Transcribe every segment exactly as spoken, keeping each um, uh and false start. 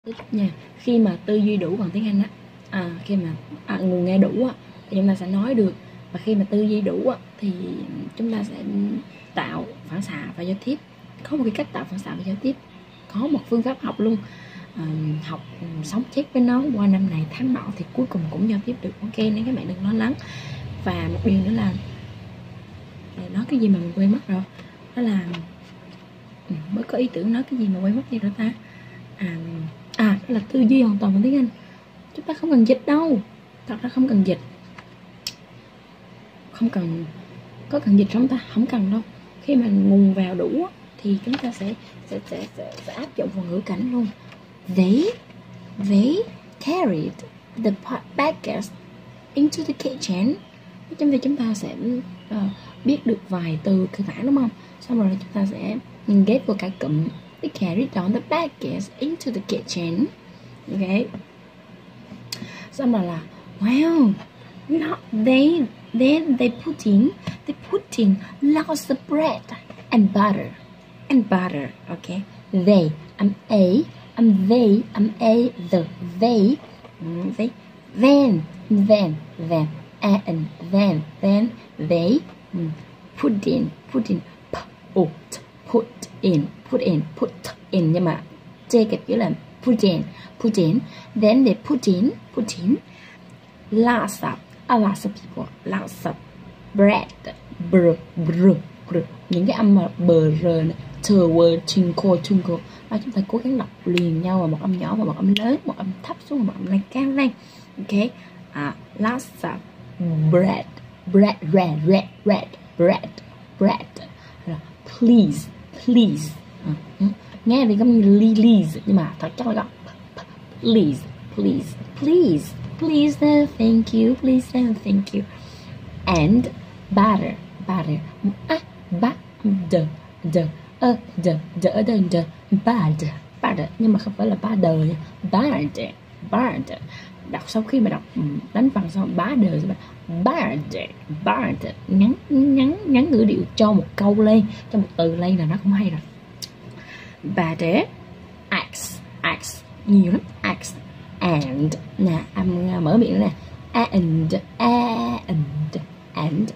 Tiếp nha, khi mà tư duy đủ bằng tiếng Anh á, à, khi mà à, nguồn nghe đủ á, thì chúng ta sẽ nói được. Và khi mà tư duy đủ á, thì chúng ta sẽ tạo phản xạ và giao tiếp. Có một cái cách tạo phản xạ và giao tiếp, có một phương pháp học luôn. À, học sống chết với nó qua năm này tháng nọ thì cuối cùng cũng giao tiếp được. Ok, nên các bạn đừng lo lắng. Và một điều nữa là nói cái gì mà mình quên mất rồi, đó là mới có ý tưởng nói cái gì mà quên mất gì rồi ta. À, à đó là tư duy hoàn toàn bằng tiếng Anh. Chúng ta không cần dịch đâu, thật ra không cần dịch, không cần có cần dịch không ta, không cần đâu. Khi mà nguồn vào đủ thì chúng ta sẽ sẽ sẽ, sẽ, sẽ áp dụng vào ngữ cảnh luôn. They they carried the baggage into the kitchen. Trong việc chúng ta sẽ uh, biết được vài từ cơ bản, đúng không? Xong rồi chúng ta sẽ ghép vào cả cụm. They carried down the baggage into the kitchen. Okay. Xong rồi là wow, not they then they put in they put in lots of bread and butter and butter. Okay. They, I'm a, I'm they, I'm a, the they, they, then, then, then, and then, then they put in, put in, put, put in, put in, put in, nhưng mà chê kẹp chữ là put in, put in, then they put in, put in lots of, a lots of people, lots of bread, br, br, br, những cái âm mà bờ r này, twinkle, twinkle, twinkle. Và chúng ta cố gắng đọc liền nhau vào một âm nhỏ và một âm lớn, một âm thấp xuống và một âm lên cao lên. Ok, à, lots of bread, bread, red, red, red, bread, bread. Please, please. À, nghe thì giống như please, nhưng mà thật chắc là gọi please, please, please, please, no, thank you, please, no, thank you. And butter, butter, ah, butter, the, uh, the, the, the, the, butter, butter, nhưng mà không phải là butter nha, butter, butter. Đọc sau khi mà đọc đánh vần xong butter, butter, butter, ngắn ngắn ngắn ngữ điệu cho một câu lên, cho một từ lên là nó cũng hay rồi. Butter, eggs, eggs, nhiều lắm, eggs, and nè, âm mở miệng nè, and, and, and,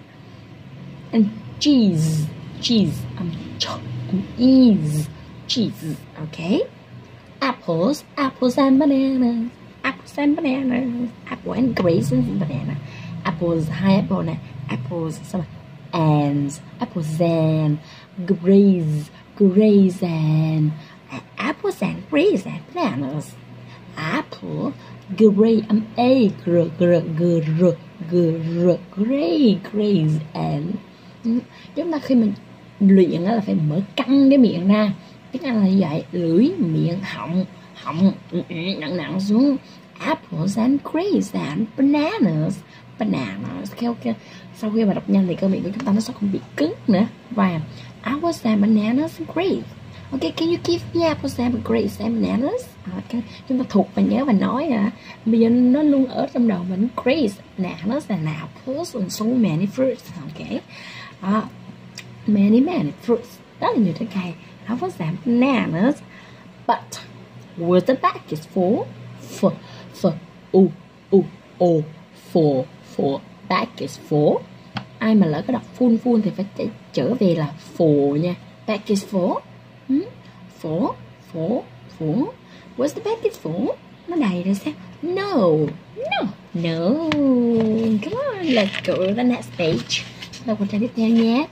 and cheese, cheese, um, um, is, cheese, okay. Apples, apples and bananas, apples and bananas, apple and grapes and banana. Apples, hai apple nè, apples, xong rồi, and, apples and, grapes, grapes and, apples and grapes and bananas. Apple, gray, um, a, gr, gr, gr, gr, gr, gray, grapes and. Chúng ta khi mình luyện là phải mở căng cái miệng ra. Tiếng Anh là như vậy, lưỡi, miệng, họng, họng nặng nặng xuống. Apples and grapes and bananas, bananas. Okay, okay. Sau khi mà đọc nhanh thì cơ miệng của chúng ta nó sẽ không bị cứng nữa. Và apples and bananas and grapes. Okay, can you give me apples and grapes and bananas? Okay. Chúng ta thuộc và nhớ và nói à. Bây giờ nó luôn ở trong đầu mình. Grapes, bananas and apples and so many fruits. Okay. Uh, many many fruits. Rất là nhiều trái cây. Apples and bananas. But where the bag is for, for, for, u, u, o, for, for, bag is for. Ai mà lỡ có đọc full full thì phải trở về là for nha. Bag is for. Hmm? For, for, for. What's the bag is for? Nó đầy rồi sao? No, no, no. Come on, let's go to the next page. Đọc qua trang tiếp theo nhé.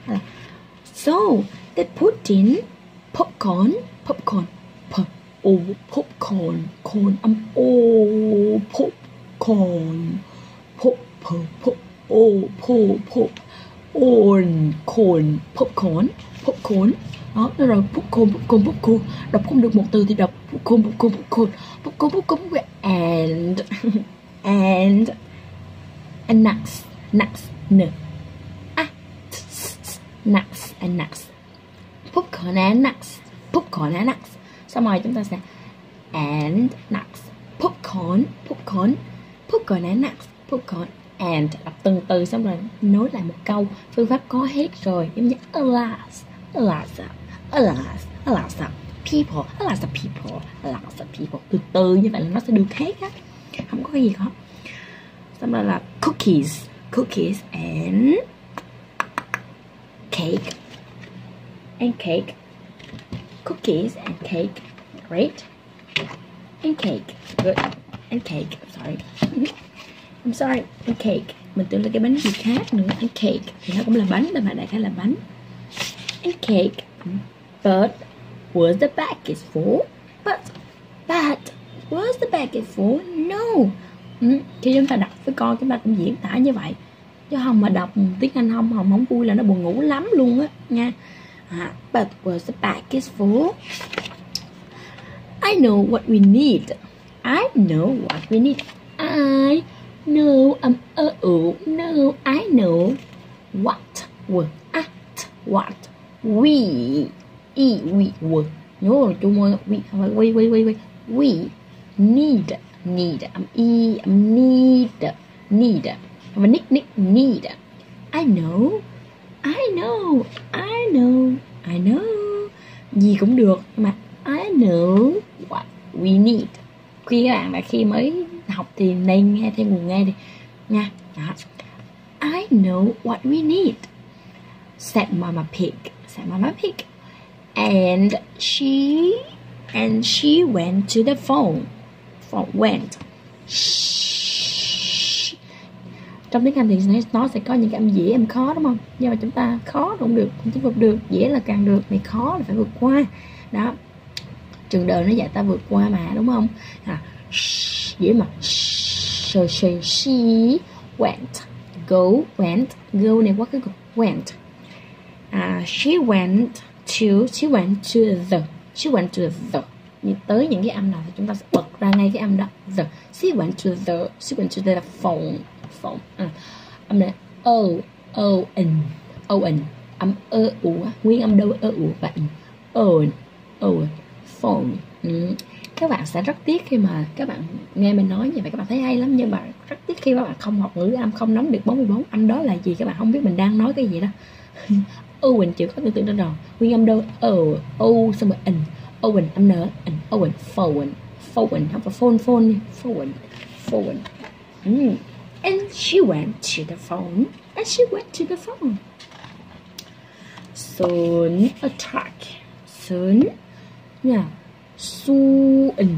So, they put in popcorn, popcorn, pop, oh, popcorn, corn, um, oh, popcorn, pop, pop, pop, oh, pop, pop, on, corn, popcorn, popcorn. Đó, nó rồi popcorn, popcorn, popcorn. Đọc không được một từ thì đọc popcorn, popcorn, popcorn, popcorn, popcorn, and, and, and nuts, nuts, n, ah, nuts and nuts. Popcorn and nuts, popcorn and nuts. Xong rồi chúng ta sẽ and nuts, popcorn, popcorn, popcorn and nuts, popcorn and. Đọc từng từ xong rồi nối lại một câu. Phương pháp có hết rồi, giống như alas, alas, alas, alas. people, a lot of people, a lot of people. Từ từ như vậy là nó sẽ được hết á, không có cái gì khó. Xong rồi là cookies, cookies and cake, and cake, cookies and cake, great, and cake, good, and cake, I'm sorry, I'm sorry, and cake. Mình tưởng là cái bánh gì khác nữa. And cake thì nó cũng là bánh, mà đại khái là bánh. And cake, but was the packet full? But, but was the packet full? No. Ừ. Khi chúng ta đọc với con, chúng ta cũng diễn tả như vậy, chứ không mà đọc tiếng Anh không không không vui là nó buồn ngủ lắm luôn á nha. À, but was the packet full? I know what we need. I know what we need. I know, um, uh, oh, no, I know what were at what we, e, we were. Nhớ rồi chung ơi, we, we, we, we, we, we need, need, um, e, um, need, need, um, nick, nick, need. I know, I know, I know, I know. Gì cũng được, mà I know what we need. Khi các bạn mà khi mới học thì nên nghe theo nguồn nghe đi nha. Đó. I know what we need, said Mama Pig, said Mama Pig, and she and she went to the phone. Phone went. Shh. Trong tiếng Anh thì nó sẽ có những cái âm dễ âm khó đúng không? Nhưng mà chúng ta khó cũng được, không chinh phục được, dễ là càng được, này khó là phải vượt qua. Đó. Trường đời nó dạy ta vượt qua mà đúng không? À, dễ mà. So, so she went, go, went, go này quá cái cục went. Uh, she went to, she went to the, she went to the. Như tới những cái âm nào thì chúng ta sẽ bật ra ngay cái âm đó. The, she went to the, she went to the phone, phone. À, âm này o, o, n, o, n, âm ơ u, nguyên âm đâu ơ u và n, o, o, phone. Ừ. Các bạn sẽ rất tiếc khi mà các bạn nghe mình nói như vậy, các bạn thấy hay lắm, nhưng mà rất tiếc khi các bạn không học ngữ âm, không nắm được bốn mươi bốn âm đó là gì, các bạn không biết mình đang nói cái gì đó. Owen chịu có tư tưởng đó rồi, nguyên âm đâu o, o xong rồi n, Owen âm n, n, Owen, phone, phone, không phải phone, phone, phone, phone. Mm. And she went to the phone, and she went to the phone. Soon a truck, soon, yeah. Soon,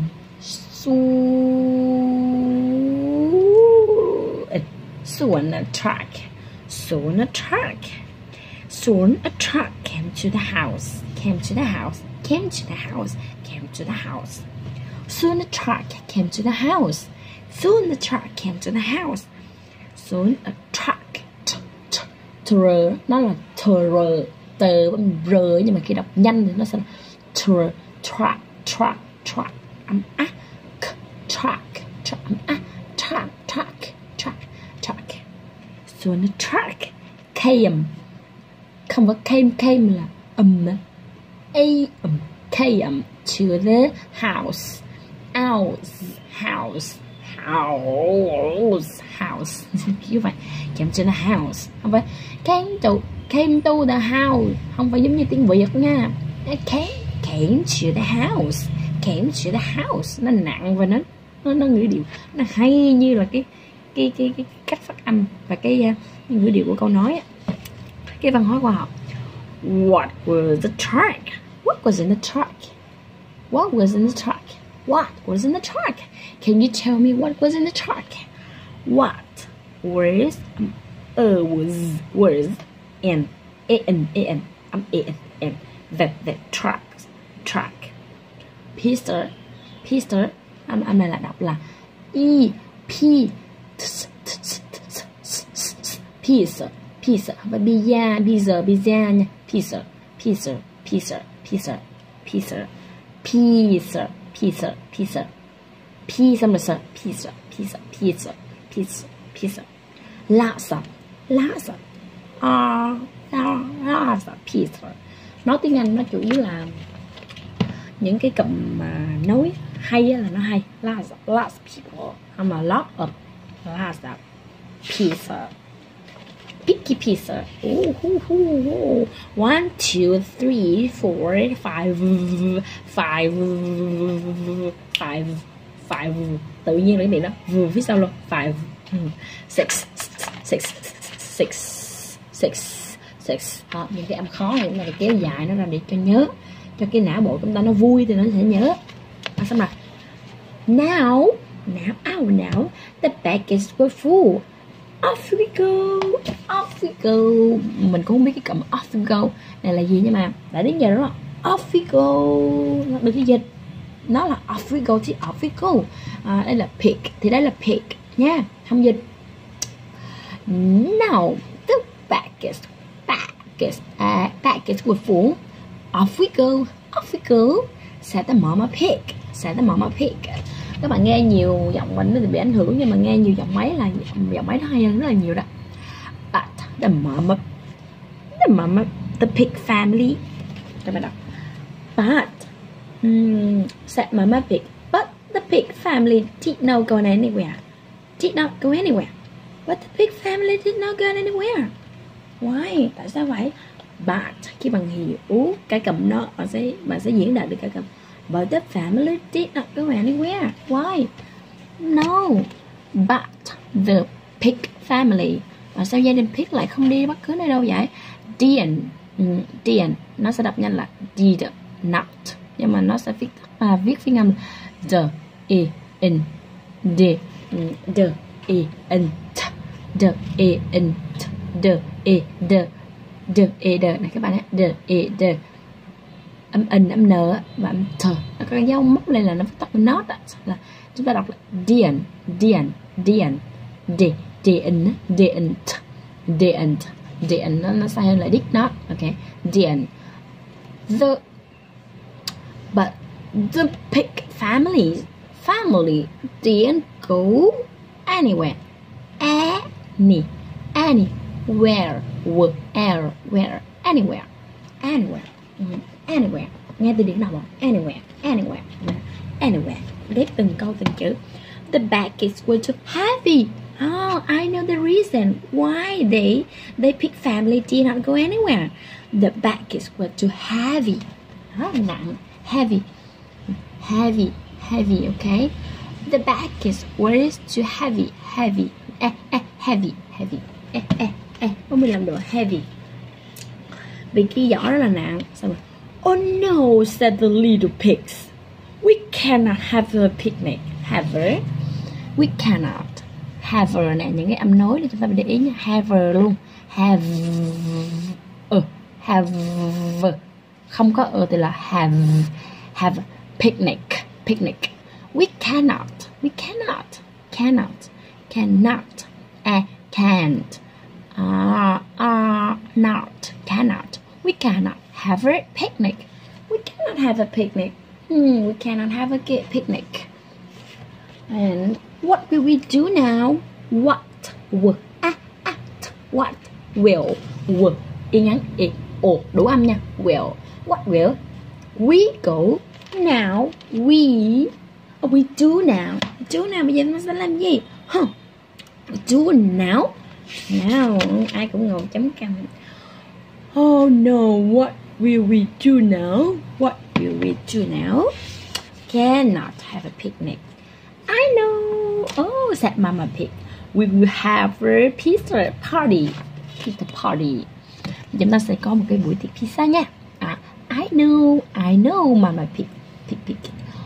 soon, soon a truck, soon a truck, soon a truck came to the house, came to the house, came to the house, came to the house. Soon a truck came to the house, soon the truck came to the house. Soon a truck, t, t, tr, nó là tr, tờ bằng r, nhưng mà khi đọc nhanh thì nó sẽ là tr, truck. Truck, truck, âm á, k, truck, truck, âm á, truck, truck, truck, truck. Soon a truck came, không có came, came là um, a um, came to the house, house, house, house, house. Như vậy, came to the house, không phải came to, came to the house, không phải giống như tiếng Việt nha. Came came to the house, came to the house, nó nặng và nó nó nó ngữ điệu nó hay như là cái cái cái, cái cách phát âm và cái, cái ngữ điệu của câu nói, cái văn hóa khoa học. What was the truck? What was in the truck? What was in the truck? What was in the truck? Can you tell me what was in the truck? What was um, uh, was was in an an um an an the the truck truck. Peter Peter âm âm này là đọc là e p pizza pizza không phải pizza pizza pizza nha, pizza pizza pizza pizza pizza pizza pizza pizza p xong rồi sợ pizza pizza pizza pizza pizza lots of lots of ah lots of pizza. Nói tiếng Anh nó chủ yếu là những cái cụm mà nói hay là nó hay, lots of, lots of people, không là lot of, lots of pizza. Pizza picky pizza. Ooh, ooh, ooh, ooh. One, two, three, four, five, five, five, five. Tự nhiên lại bị đó vừa phía sau luôn. Five, six, six, six, six, six. Đó, những cái âm khó này chúng ta phải kéo dài nó ra để cho nhớ, cho cái não bộ chúng ta nó vui thì nó sẽ nhớ. À, xong rồi. Now, now, oh now, the bags were full. Off we go, off we go. Mình cũng không biết cái cụm off we go này là gì, nhưng mà đã đến giờ đó là off we go. Nó được cái dịch, nó là off we go thì off we go. À, đây là pick thì đây là pick nha, không dịch. Now the bags, bags, uh, bags were full. Off we go, off we go. Said the mama pig, said the mama pig. Các bạn nghe nhiều giọng mình nó thì bị ảnh hưởng, nhưng mà nghe nhiều giọng máy là giọng máy nó hay hơn rất là nhiều đó. But the mama, the mama, the pig family. Các bạn đọc. But um, said mama pig, but the pig family did not go anywhere. Did not go anywhere. But the pig family did not go anywhere. Why? Tại sao vậy? But khi bạn hiểu cái cụm nó, bạn sẽ bạn sẽ diễn đạt được cái cụm. But the family did not go anywhere. Why? No. But the pig family. Và sao gia đình pig lại không đi bất cứ nơi đâu vậy? Didn't. Didn't. Nó sẽ đọc nhanh là did not. Nhưng mà nó sẽ viết à, viết phiên âm the e n d the e n t the e n t the e the the e the này các bạn nhé. The e the âm n âm n và âm t, nó có cái dấu móc lên là nó phát tóc not á, là chúng ta đọc là didn't didn't didn't d didn't didn't didn't didn't nó nó sai hơn là did not. Ok, didn't the but the pig family family didn't go anywhere any anywhere where where anywhere anywhere anywhere. Nghe từ điển nào không? Anywhere, anywhere, anywhere. Ghép từng câu từng chữ. The bags were too heavy. Oh, I know the reason why they they pig family did not go anywhere. The bags were too heavy. Rất là nặng. Heavy, heavy, heavy. Okay. The bags were too heavy, heavy, eh, eh, heavy, heavy, eh, eh, eh. Không biết làm đồ heavy. Vì cái giỏ rất là nặng. Xong rồi. Oh no, said the little pigs. We cannot have a picnic. Have a. We cannot. Have a nè, những cái âm nối để chúng ta phải để ý nha. Have a luôn. Have. Uh, have. Không có ờ thì là have. Have a picnic. Picnic. We cannot. We cannot. Cannot. Cannot. Uh, can't. Uh, uh, not. Cannot. We cannot have a picnic. We cannot have a picnic. Hmm, we cannot have a picnic. And what will we do now? What will ah, ah, what will will y ngắn y ồ đủ âm nha. Will. What will we go now? We we do now. Do now bây giờ nó sẽ làm gì? Huh. Do now. Now ai cũng ngồi chấm cằm. Oh no, what will we do now? What will we do now? Cannot have a picnic. I know. Oh, said Mama Pig. We will have a pizza party. Pizza party. Chúng ta sẽ có một cái buổi tiệc pizza nha. À, I know, I know, Mama Pig. Pig, pig.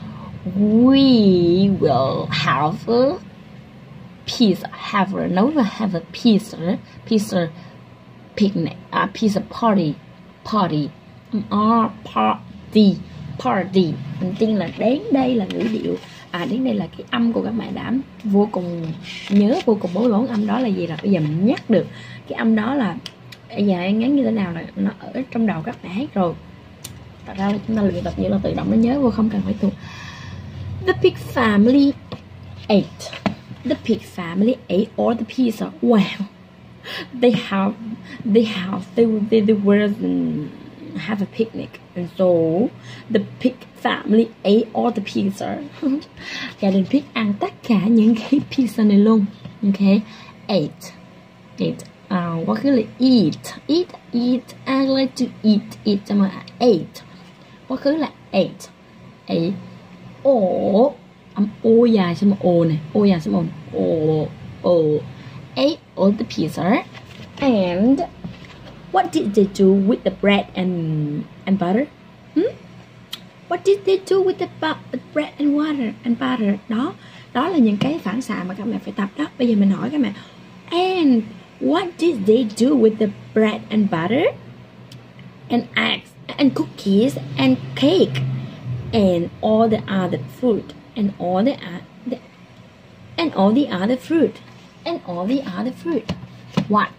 We will have a pizza. Have a, no, we'll have a pizza. Pizza picnic. À, pizza party. Party. À, party. Party. Mình tin là đến đây là ngữ điệu. À, đến đây là cái âm của các bạn đã vô cùng nhớ, vô cùng bối rối. Âm đó là gì, là bây giờ mình nhắc được cái âm đó là bây giờ em ngắn như thế nào là nó ở trong đầu các bạn hết rồi. Thật ra là chúng ta luyện tập như là tự động nó nhớ vô, không cần phải thuộc. The pig family ate. The pig family ate all the pizza. Wow. They have, they have, they, they, they were have a picnic, and so the pig family ate all the pizza. Gia đình pig ăn tất cả những cái pizza này luôn. Okay, ate, ate, à, quá khứ là eat, eat, eat. I like to eat, eat xong rồi ate. Quá khứ là ate, ate. Ồ, âm ô dài xong rồi ồ này, ô dài xong rồi ồ, ồ. Ate all the pizza. And what did they do with the bread and and butter? Hmm? What did they do with the, the bread and water and butter? Đó, đó là những cái phản xạ mà các mẹ phải tập đó. Bây giờ mình hỏi các mẹ. And what did they do with the bread and butter and eggs and cookies and cake and all the other fruit and all the, the and all the other fruit and all the other fruit? What?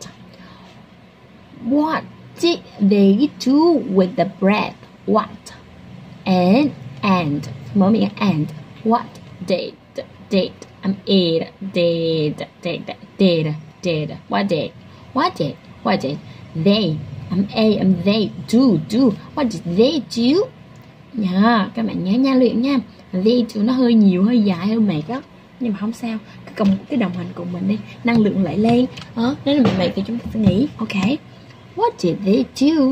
What did they do with the bread? What? And and mở miệng and what did did I'm did did did did did what did what did what did they I'm a I'm they do do what did they do? Nha, các bạn nhớ nha, luyện nha. They do nó hơi nhiều, hơi dài, hơi mệt đó, nhưng mà không sao, cái cộng cái đồng hành cùng mình đi, năng lượng lại lên. Ờ, nếu là mình mệt thì chúng ta sẽ nghỉ. Ok. What did they do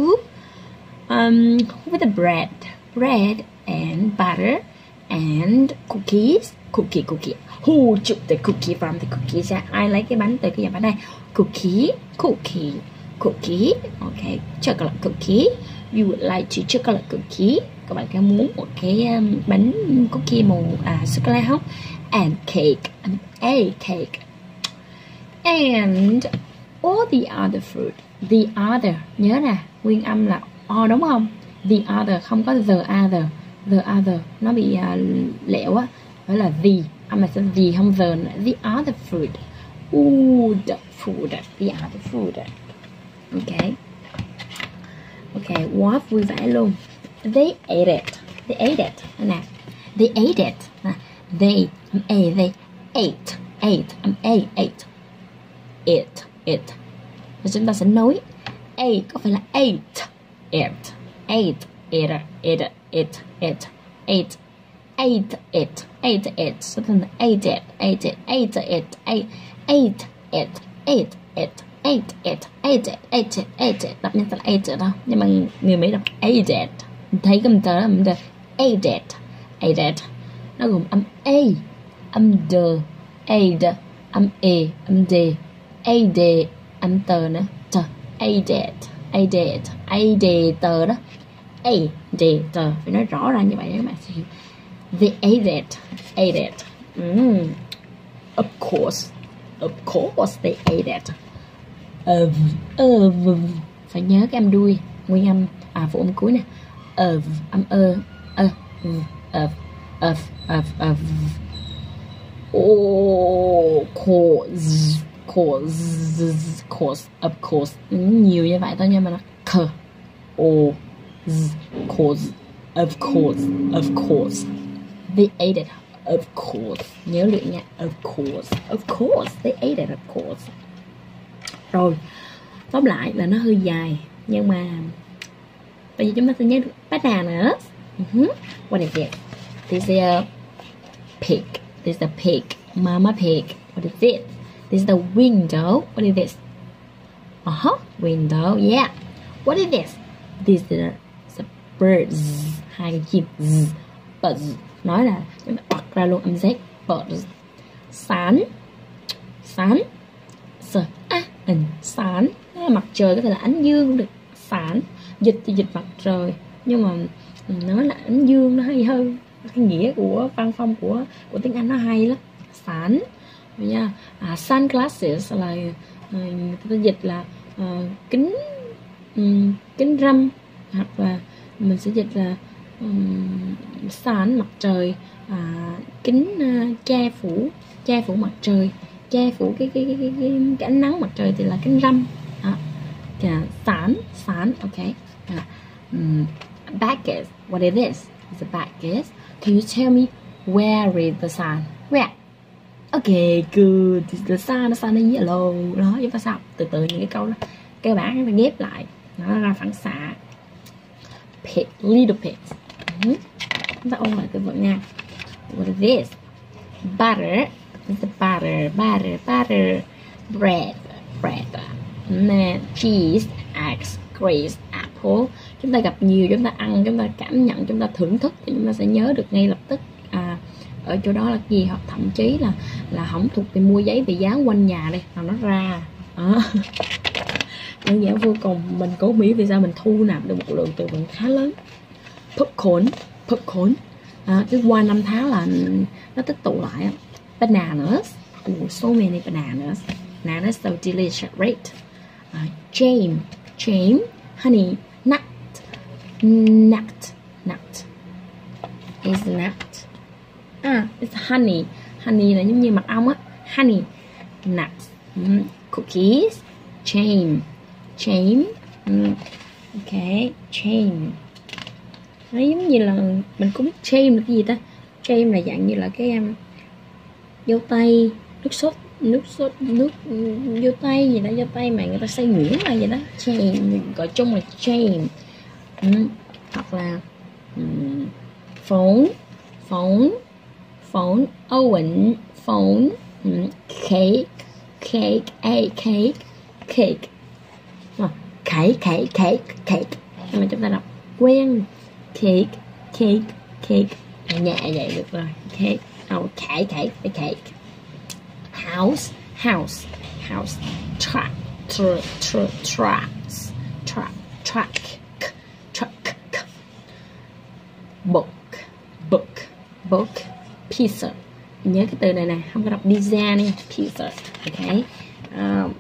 um, with the bread? Bread and butter and cookies. Cookie, cookie. Who took the cookie from the cookies? Ai lấy cái bánh từ cái bánh đây? Cookie, cookie, cookie. Okay, chocolate cookie. You would like to chocolate cookie? Các bạn có muốn một cái um, bánh cookie màu à, sô cô la không? And cake, and a cake. And all the other fruit. The other, nhớ nè, nguyên âm là o đúng không? The other, không có the other. The other, nó bị uh, lẹo á, phải là the. Âm là sẽ the, không the nữa. The other fruit. Food, food, the other food. Ok. Ok, quá vui vẻ luôn. They ate it. They ate it. Nè, they ate it. Nè, they, I'm a, they ate, ate, I'm a, ate. It, it. Và chúng ta sẽ nối a có phải là ate, it, ate, it, it, it, it, ate, ate it, ate it, so then ate it, ate it, ate it, ate, ate it, ate it, ate it, ate it, ate it, ate it. Đọc nhanh là ate it đâu, nhưng mà người Mỹ đọc ate it. Mình thấy cái từ đó mình đọc ate it, ate it. Nó gồm âm a, âm d, ade, âm e, âm d, ade, âm tờ nữa, tờ, aided, aided, aided tờ đó, aided tờ, phải nói rõ ra như vậy các bạn sẽ hiểu. They aided, aided, mm. Of course, of course they aided. Of, of, phải nhớ cái âm đuôi, nguyên âm, à phụ âm cuối nè, of, âm ơ, ơ, of, of, of, of, oh, course. Course, course, of course, nhiều như vậy thôi, nhưng mà nó c, o, z, course, of course, of course. They ate it, of course. Nhớ luyện nha, of course, of course, they ate it, of course. Rồi, tóm lại là nó hơi dài, nhưng mà bây giờ chúng ta sẽ nhớ được banana. Uh-huh. What is it? This is a pig. This is a pig. Mama pig. What is it? This is the window. What is this? Uh-huh. Window. Yeah. What is this? This is a, a birds. Hai cái chim. Z. Birds. Nói là chúng ta bật ra luôn âm z. Birds. Sun. Sun. Sun. À, and sun. Mặt trời có thể là ánh dương cũng được. Sun. Dịch thì dịch mặt trời. Nhưng mà nói là ánh dương nó hay hơn. Cái nghĩa của văn phong của của tiếng Anh nó hay lắm. Sun. Yeah. À, sunglasses là uh, người ta dịch là uh, kính um, kính râm, hoặc là mình sẽ dịch là um, sun mặt trời, uh, kính uh, che phủ che phủ mặt trời, che phủ cái cái cái cái, cái, cái ánh nắng mặt trời thì là kính râm. À, yeah, sun sun okay. Uh, um, baguette, what is this? It's a baguette. Can you tell me where is the sun? Where? Okay, good. The sun, the sun is yellow. Đó, chúng ta sao? Từ từ những cái câu đó cơ bản chúng ta ghép lại, nó ra phản xạ. Pig, little pigs. Uh-huh. Chúng ta ôn lại từ vựng nha. What is this? Butter. This is butter, butter, butter. Bread, bread. nè, cheese, eggs, grapes, apple. Chúng ta gặp nhiều, chúng ta ăn, chúng ta cảm nhận, chúng ta thưởng thức thì chúng ta sẽ nhớ được ngay lập tức. À, ở chỗ đó là gì, hoặc thậm chí là là không thuộc thì mua giấy về dán quanh nhà đây là nó ra. Đó. Đơn giản vô cùng. Mình cố biết vì sao mình thu nạp được một lượng từ vựng khá lớn. Popcorn, popcorn. À, cứ qua năm tháng là nó tích tụ lại. Bananas, oh, so many bananas. Bananas so delicious, right? Uh, jam, jam, honey, nut, nut, nut. Is nut. À, it's honey. Honey là giống như mật ong á. Honey, nut. Mm, cookies, jam, jam. Mm, ok, jam. Nó giống như là mình cũng biết jam là cái gì ta. Jam là dạng như là cái um, dâu tây, nước sốt, nước sốt, nước dâu tây gì đó, dâu tây mà người ta xay nhuyễn là vậy đó. Jam, gọi chung là jam. Ừ. Hoặc là um, phone, phone, phone, oven, phone, um, cake, cake, a cake, cake. À, cake, cake, cake, cake. Nhưng mà chúng ta đọc quen. Cake, cake, cake. Nhẹ vậy được rồi. Cake, oh, cake, cake, cake. House, house, house. Truck, truck, truck, trucks, truck, truck, truck. Book, book, book. Pizza. Nhớ cái từ này nè, không có đọc pizza nha. Pizza, ok. Um,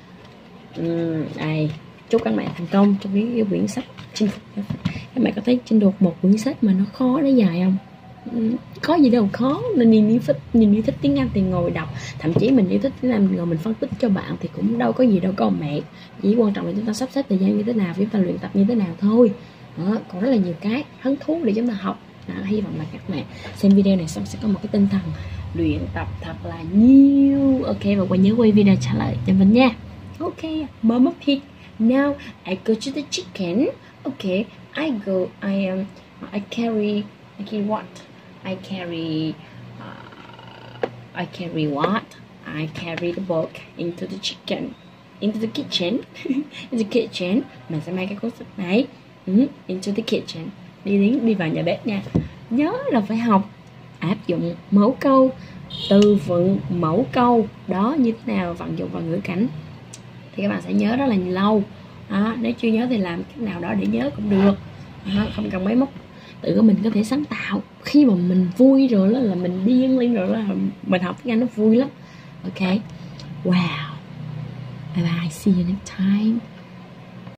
um, đây. Chúc các bạn thành công trong cái, cái quyển sách chinh phục. Các bạn có thấy trên đột một quyển sách mà nó khó, nó dài không? Có gì đâu khó. Nên nhìn yêu thích, nhìn yêu thích tiếng Anh thì ngồi đọc. Thậm chí mình yêu thích tiếng Anh, ngồi mình phân tích cho bạn thì cũng đâu có gì đâu có mệt. Chỉ quan trọng là chúng ta sắp xếp thời gian như thế nào, chúng ta luyện tập như thế nào thôi. Đó, còn rất là nhiều cái hứng thú để chúng ta học. Đó, hy vọng là các bạn xem video này xong sẽ có một cái tinh thần luyện tập thật là nhiều. Ok, và quay nhớ quay video trả lời cho mình nha. Ok, Mama Pig. Now I go to the chicken. Okay, I go. I am. Um, I carry. I carry what? I carry. Uh, I carry what? I carry the book into the chicken, into the kitchen. In the kitchen. Mình sẽ mang cái cuốn sách này. Mm, into the kitchen. Đi đến đi vào nhà bếp nha. Nhớ là phải học áp dụng mẫu câu, từ vựng mẫu câu đó như thế nào vận dụng vào ngữ cảnh thì các bạn sẽ nhớ rất là lâu. Đó, nếu chưa nhớ thì làm cách nào đó để nhớ cũng được. Đó, không cần máy móc, tự mình có thể sáng tạo. Khi mà mình vui rồi đó là mình điên lên rồi đó là mình học tiếng Anh nó vui lắm. Ok, wow, bye bye, see you next time.